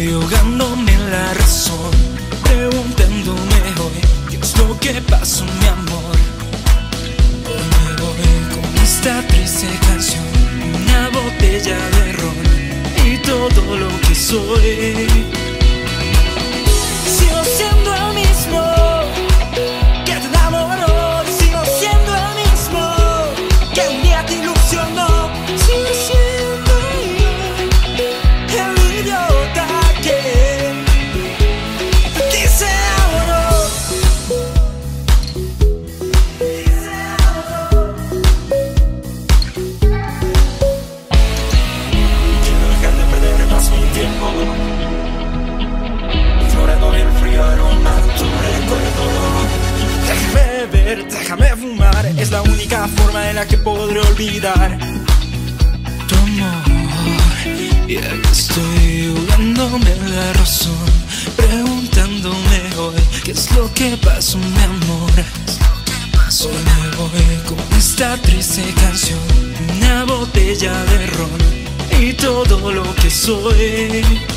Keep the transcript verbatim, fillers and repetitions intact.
estoy ahogándome en la razón, preguntándome hoy qué es lo que pasó, mi amor. Hoy me voy con esta triste canción, una botella de ron y todo lo que soy. Sigo siendo el mismo que te enamoró, sigo siendo el mismo que un día te ilusionó. Sigo siendo el idiota que de ti se enamoró. Quiero dejar de perder más mi tiempo explorando el frío aroma de tu recuerdo. Déjame ver, déjame fumar, es la única forma en la que podré olvidar tu amor. Y aquí estoy ahogándome en la razón, preguntándome hoy qué es lo que pasó, mi amor. Hoy me voy con esta triste canción, una botella de ron y todo lo que soy.